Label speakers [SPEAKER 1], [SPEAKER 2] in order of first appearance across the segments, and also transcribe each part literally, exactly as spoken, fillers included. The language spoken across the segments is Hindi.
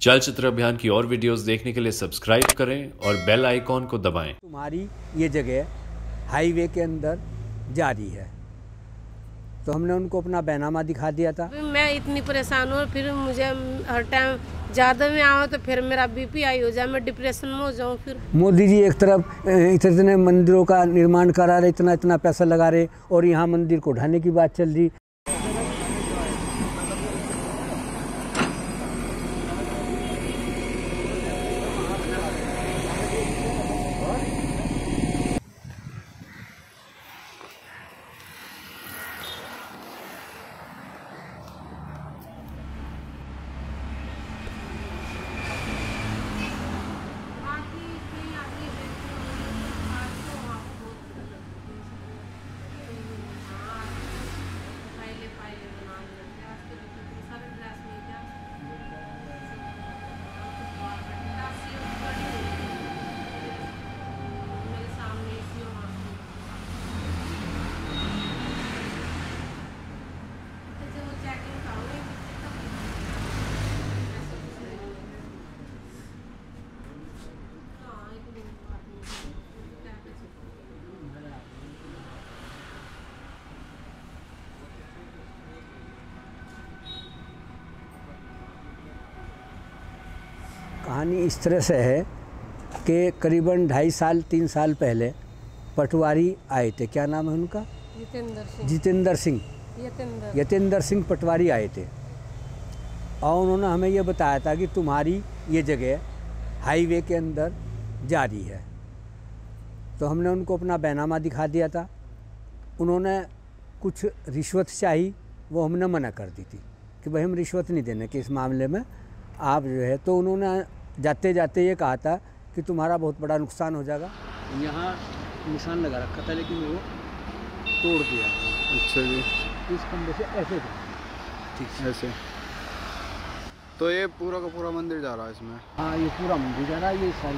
[SPEAKER 1] चलचित्र अभियान की और वीडियोस देखने के लिए सब्सक्राइब करें और बेल आइकॉन को दबाएं।
[SPEAKER 2] तुम्हारी ये जगह हाईवे के अंदर जारी है, तो हमने उनको अपना बैनामा दिखा दिया था।
[SPEAKER 3] मैं इतनी परेशान हूँ, फिर मुझे हर टाइम ज़्यादा में आओ तो फिर मेरा बीपी हाई हो जाए, मैं डिप्रेशन में हो जाऊँ। फिर
[SPEAKER 2] मोदी जी एक तरफ इतने इतने मंदिरों का निर्माण करा रहे, इतना इतना पैसा लगा रहे, और यहाँ मंदिर को ढाने की बात चल रही। कहानी इस तरह से है कि करीबन ढाई साल तीन साल पहले पटवारी आए थे। क्या नाम है उनका?
[SPEAKER 3] जितेंद्र सिंह।
[SPEAKER 2] जितेंद्र सिंह
[SPEAKER 3] यतेंद्र
[SPEAKER 2] यतेंद्र सिंह पटवारी आए थे, और उन्होंने हमें ये बताया था कि तुम्हारी ये जगह हाईवे के अंदर जारी है। तो हमने उनको अपना बैनामा दिखा दिया था। उन्होंने कुछ रिश्वत चाही, वो हमने मना कर दी थी कि भाई हम रिश्वत नहीं देने के इस मामले में, आप जो है। तो उन्होंने जाते जाते ये कहा था कि तुम्हारा बहुत बड़ा नुकसान हो जाएगा। यहाँ निशान लगा रखा था, लेकिन वो तोड़ दिया।
[SPEAKER 4] अच्छा जी।
[SPEAKER 2] इस खंभे से ऐसे
[SPEAKER 4] ठीक ऐसे। तो ये पूरा का पूरा मंदिर जा रहा है इसमें?
[SPEAKER 2] हाँ, ये पूरा मंदिर जा रहा है, ये सारी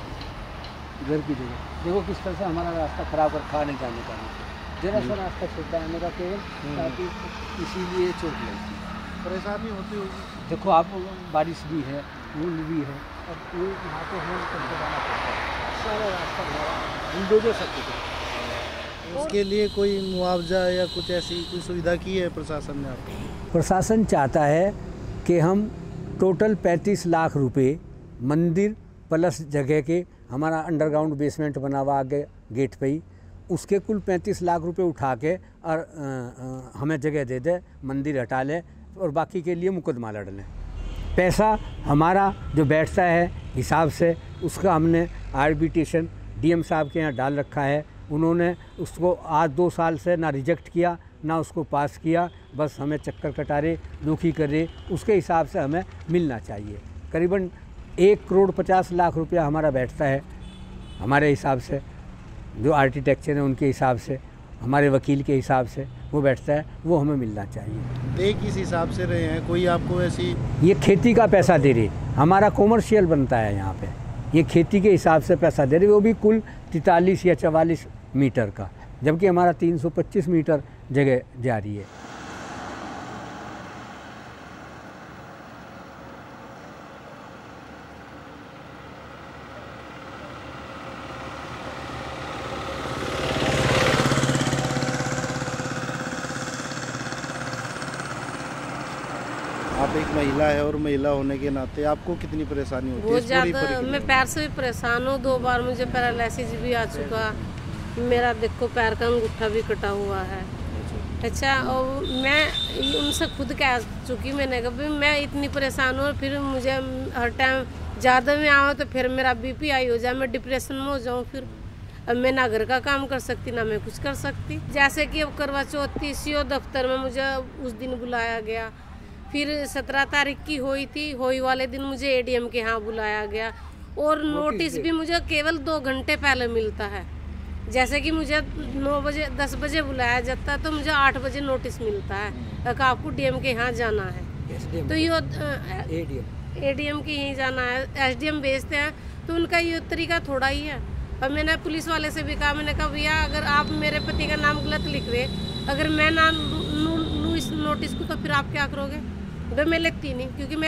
[SPEAKER 2] जगह घर की जगह। देखो किस तरह से हमारा रास्ता खराब कर खाने जाने का जरा सा रास्ता छोटा है मेरा केवल, ताकि इसीलिए चोट लगती है,
[SPEAKER 4] परेशानी होती होगी।
[SPEAKER 2] देखो आप, बारिश भी है, धूल भी है, और ये यहाँ पे हम करके जाना पड़ता है, सारा रास्ता हमारा बुलडोजर सब कुछ।
[SPEAKER 4] उसके लिए कोई मुआवजा या कुछ ऐसी कोई सुविधा की है प्रशासन ने आपको?
[SPEAKER 2] प्रशासन चाहता है कि हम टोटल पैंतीस लाख रुपए मंदिर प्लस जगह के, हमारा अंडरग्राउंड बेसमेंट बना हुआ आगे गेट पे ही, उसके कुल पैंतीस लाख रुपए उठा के और आ, आ, हमें जगह दे दे, मंदिर हटा ले, और बाकी के लिए मुकदमा लड़ लें। पैसा हमारा जो बैठता है हिसाब से, उसका हमने आर्बिट्रेशन डीएम साहब के यहाँ डाल रखा है। उन्होंने उसको आज दो साल से ना रिजेक्ट किया ना उसको पास किया, बस हमें चक्कर कटा रहे, दुखी कर रहे। उसके हिसाब से हमें मिलना चाहिए। करीबन एक करोड़ पचास लाख रुपया हमारा बैठता है हमारे हिसाब से, जो आर्किटेक्चर है उनके हिसाब से, हमारे वकील के हिसाब से वो बैठता है, वो हमें मिलना चाहिए।
[SPEAKER 4] दे किस हिसाब से रहे हैं? कोई आपको ऐसी?
[SPEAKER 2] ये खेती का पैसा दे रहे, हमारा कॉमर्शियल बनता है यहाँ पे, ये खेती के हिसाब से पैसा दे रहे, वो भी कुल तैंतालीस या चवालीस मीटर का, जबकि हमारा तीन सौ पच्चीस मीटर जगह जा रही है।
[SPEAKER 4] आप एक महिला है, और महिला होने के नाते आपको कितनी परेशानी होती है?
[SPEAKER 3] बहुत ज़्यादा, मैं पैर से भी परेशान हूँ। दो बार मुझे पैरालिसिस भी आ चुका, मेरा देखो पैर का अंगूठा भी कटा हुआ है। अच्छा, और मैं उनसे खुद कह चुकी, मैंने कहा मैं इतनी परेशान हूँ, फिर मुझे हर टाइम ज़्यादा में आओ तो फिर मेरा बीपी हाई हो जाए, मैं डिप्रेशन में हो जाऊँ। फिर अब मैं ना घर का काम कर सकती ना मैं कुछ कर सकती। जैसे कि अब करवा चौथ थी, सीओ दफ्तर में मुझे उस दिन बुलाया गया, फिर सत्रह तारीख की हुई थी, होई वाले दिन मुझे एडीएम के यहाँ बुलाया गया, और नोटिस भी मुझे केवल दो घंटे पहले मिलता है। जैसे कि मुझे नौ बजे दस बजे बुलाया जाता है, तो मुझे आठ बजे नोटिस मिलता है कि आपको डीएम के यहाँ जाना है। तो ये एडीएम के यहीं जाना है, एसडीएम भेजते हैं, तो उनका ये तरीका थोड़ा ही है। और मैंने पुलिस वाले से भी कहा, मैंने कहा भैया अगर आप मेरे पति का नाम गलत लिख रहे, अगर मैं ना लूँ इस नोटिस को, तो फिर आप क्या करोगे? भाई मैं लिखती नहीं, क्योंकि मैं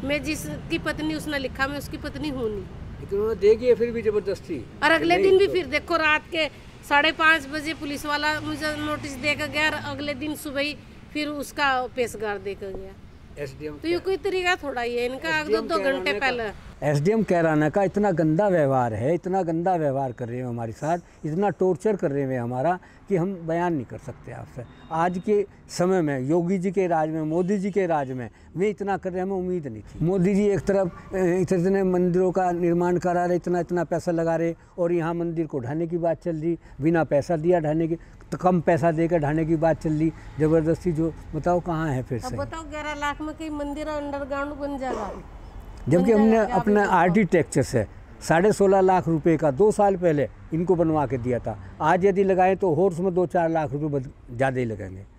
[SPEAKER 3] मैं जिसकी पत्नी उसने लिखा मैं उसकी पत्नी हूँ नहीं।
[SPEAKER 2] लेकिन उन्होंने दे दिया फिर भी जबरदस्ती।
[SPEAKER 3] और अगले दिन भी फिर देखो रात के साढ़े पाँच बजे पुलिस वाला मुझे नोटिस देकर गया और अगले दिन सुबह ही फिर उसका पेशगार देकर गया।
[SPEAKER 2] एसडीएम
[SPEAKER 3] तो ये कोई तरीका थोड़ा ही है इनका, दो दो घंटे पहले।
[SPEAKER 2] एसडीएम कैराना का इतना गंदा व्यवहार है, इतना गंदा व्यवहार कर रहे हैं हमारे साथ, इतना टॉर्चर कर रहे हैं हमारा कि हम बयान नहीं कर सकते आपसे। आज के समय में योगी जी के राज में, मोदी जी के राज में वे इतना कर रहे हैं, हमें उम्मीद नहीं थी। मोदी जी एक तरफ इतने मंदिरों का निर्माण करा रहे, इतना इतना पैसा लगा रहे, और यहाँ मंदिर को ढाने की बात चल रही, बिना पैसा दिया ढाने की, तो कम पैसा देकर ढाने की बात चल रही जबरदस्ती। जो बताओ कहाँ है फिर से?
[SPEAKER 3] अब बताओ ग्यारह लाख में कई मंदिर अंडरग्राउंड बन जाएगा,
[SPEAKER 2] जबकि हमने अपने आर्किटेक्चर से साढ़े सोलह लाख रुपए का दो साल पहले इनको बनवा के दिया था। आज यदि लगाएं तो होर्स में दो चार लाख रुपए ज़्यादा ही लगेंगे।